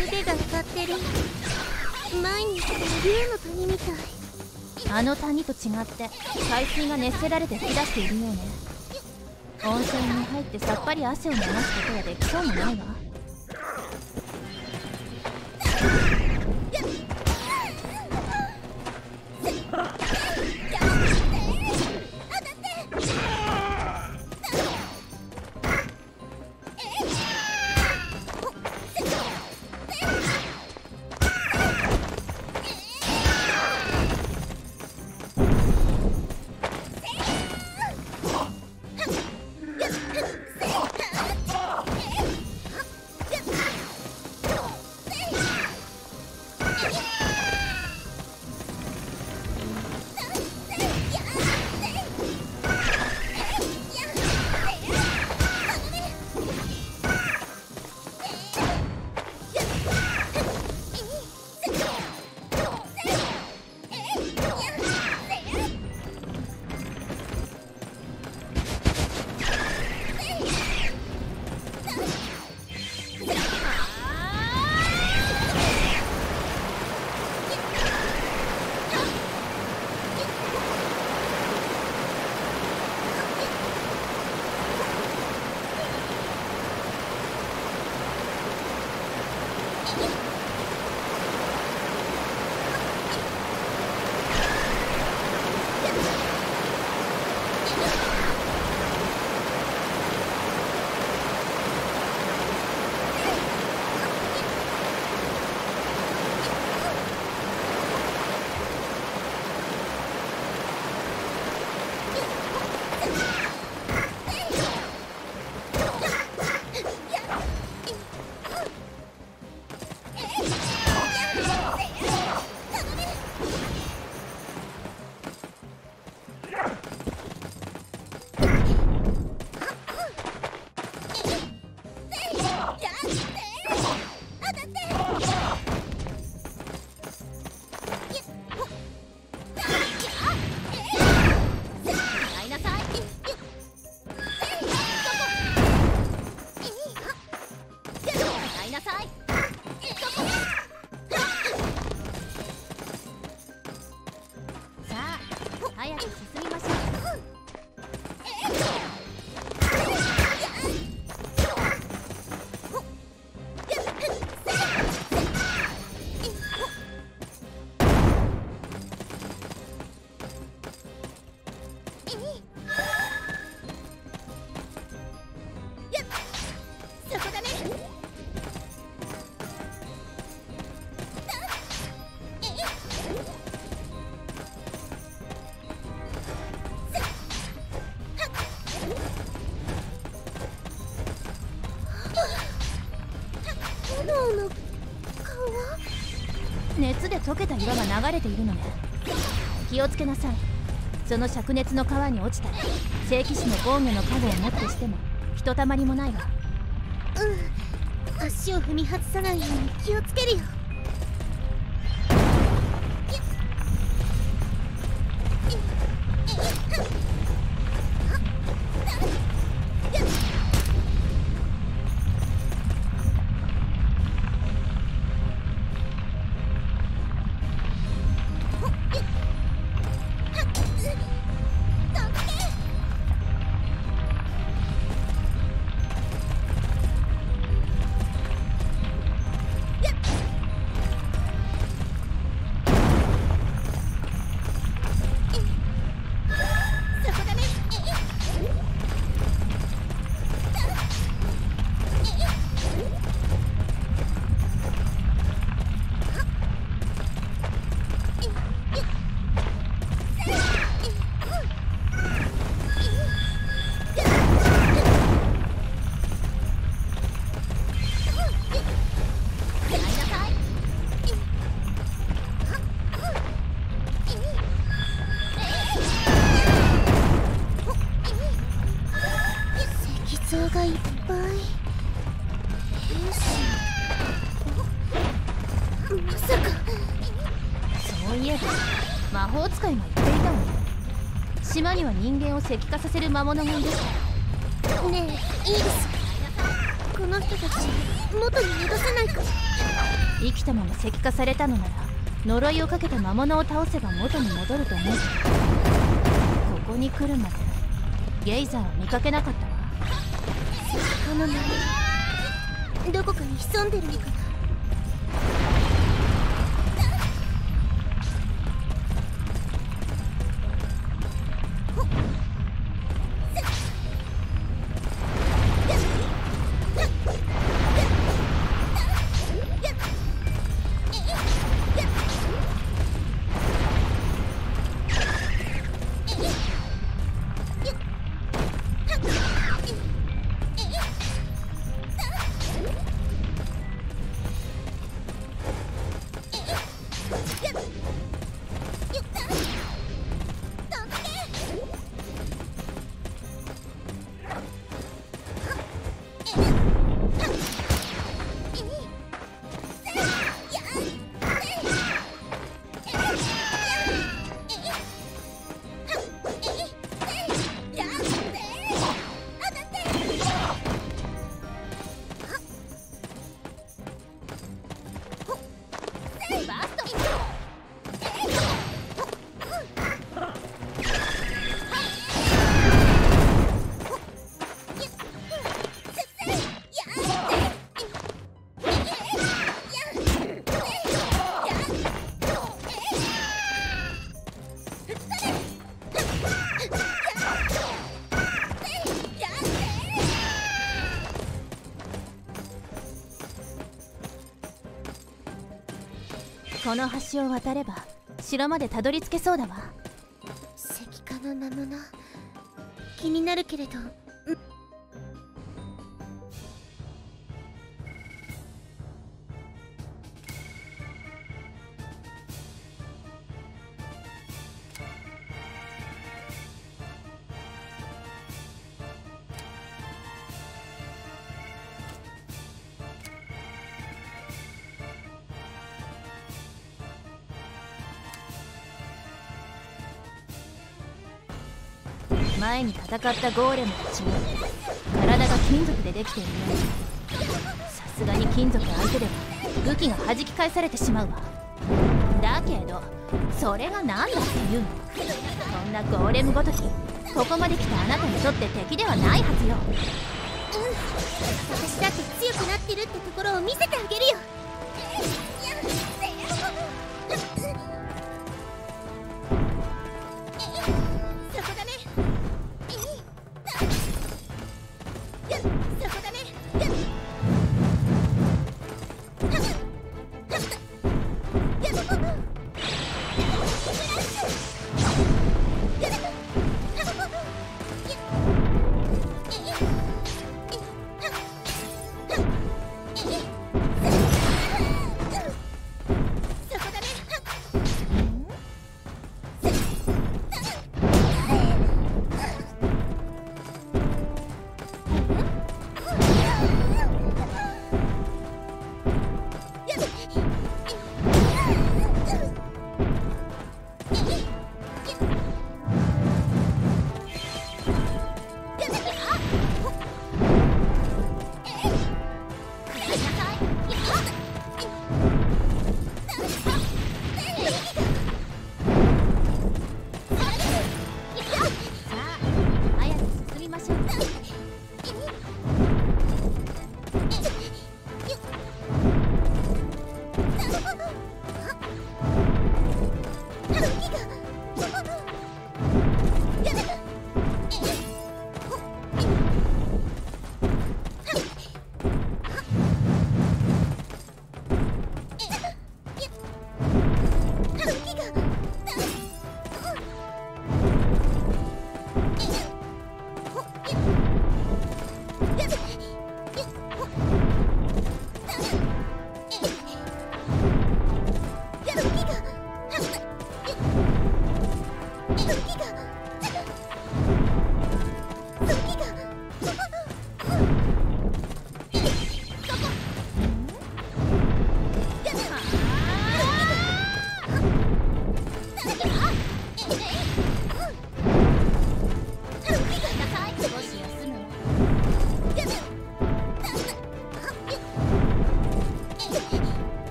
腕が上がってる。前に来た竜の谷みたい。 あの谷と違って海水が熱せられて噴き出しているようね。温泉に入ってさっぱり汗を流すことはできそうもないわ。熱で溶けた岩が流れているのね。気をつけなさい。その灼熱の川に落ちたら聖騎士の防御の加護をもってしてもひとたまりもないわ。 足を踏み外さないように気をつけるよ。がいっぱい。まさか。 そういえば魔法使いが言っていたわね。島には人間を石化させる魔物がいる。ねえ、いいです。この人たち元に戻さないか。 生きたまま石化されたのなら呪いをかけた魔物を倒せば元に戻ると思うけど、ここに来るまでゲイザーを見かけなかったわ。 この波どこかに潜んでるのかな。 この橋を渡れば城までたどり着けそうだわ。 石化の名の名気になるけれど、 前に戦ったゴーレムたちも体が金属でできているように、さすがに金属相手では武器が弾き返されてしまうわ。だけどそれが何だっていうの。そんなゴーレムごときここまで来たあなたにとって敵ではないはずよ。 私だって強くなってるってところを見せてあげるよ。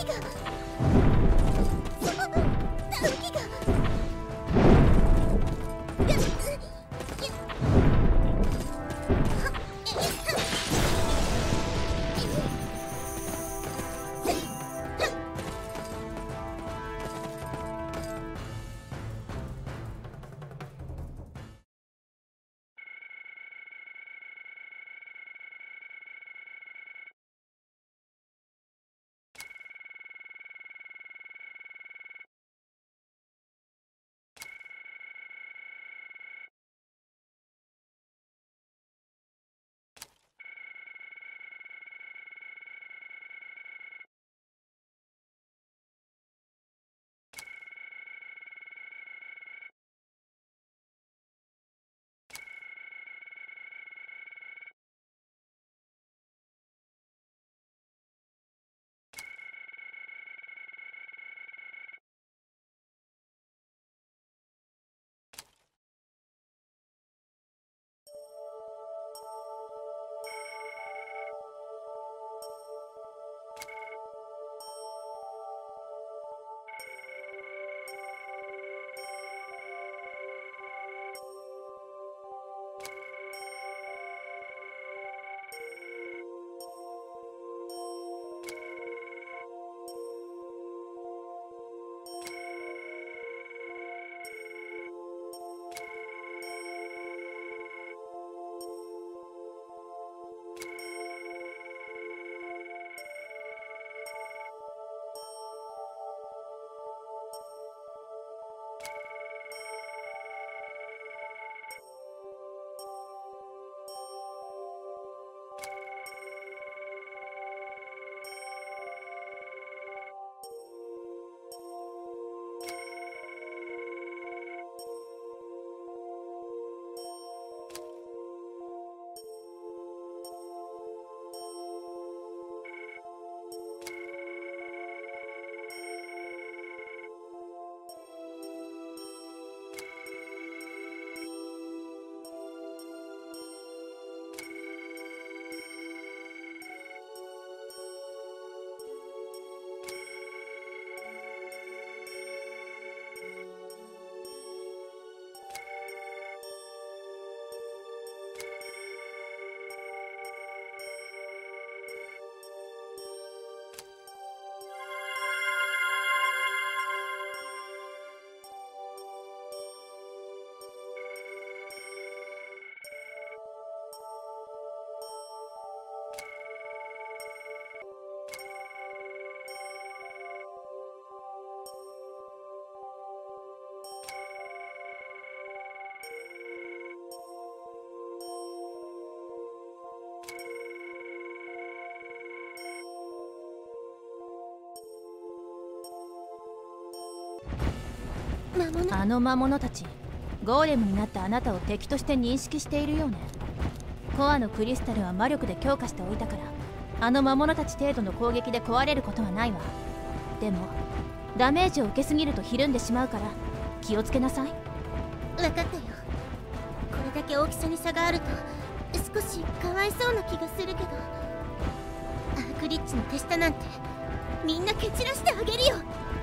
あの魔物たち、ゴーレムになったあなたを敵として認識しているようね。コアのクリスタルは魔力で強化しておいたから、あの魔物たち程度の攻撃で壊れることはないわ。でもダメージを受けすぎるとひるんでしまうから気をつけなさい。 分かったよ。これだけ大きさに差があると少しかわいそうな気がするけど、アークリッチの手下なんてみんな蹴散らしてあげるよ。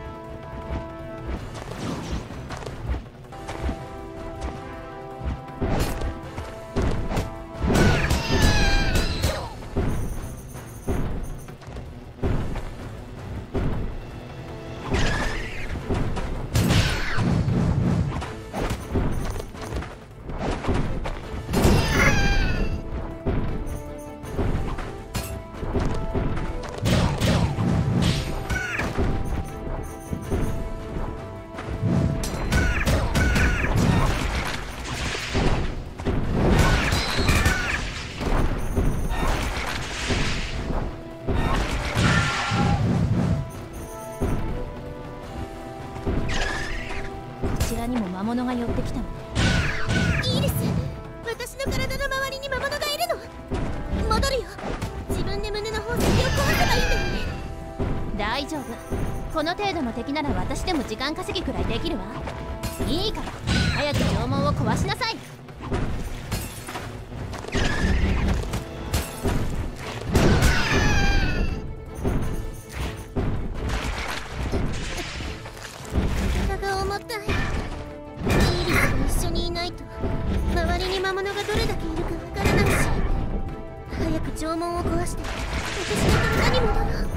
こちらにも魔物が寄ってきたのね。 いいです。私の体の周りに魔物がいるの。戻るよ。自分で胸の宝石を壊せばいいんだよね。 大丈夫。この程度の敵なら私でも時間稼ぎくらいできるわ。いいから早く縄文を壊しなさい。 ないと周りに魔物がどれだけいるかわからないし、早く縄文を壊して私の体に戻ろう。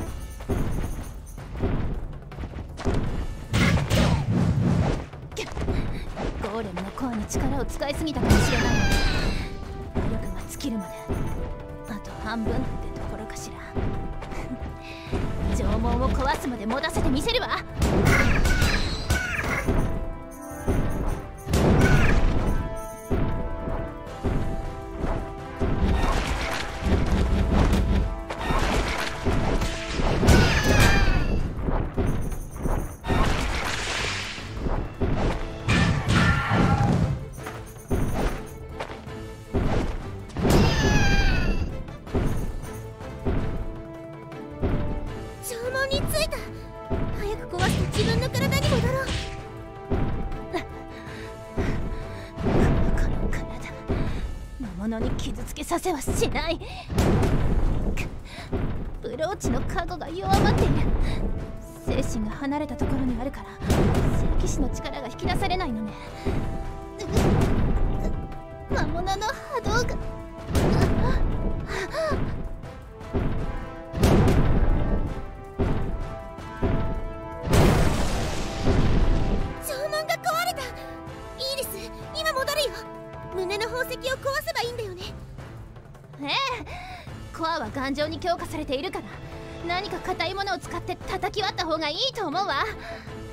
ゴーレムのコアに力を使いすぎたかもしれない。魔力が尽きるまであと半分ってところかしら。縄文を壊すまで持たせてみせるわ。 縄文に着いた。早く壊して自分の体に戻ろう。 この体魔物に傷つけさせはしない。ブローチの加護が弱まっている。精神が離れたところにあるから聖騎士の力が引き出されないのね。魔物の波動が縄文が壊れた。イーリス、今戻るよ。胸の宝石を壊せばいいんだよね。 ええ、コアは頑丈に強化されているから何か硬いものを使って叩き割った方がいいと思うわ。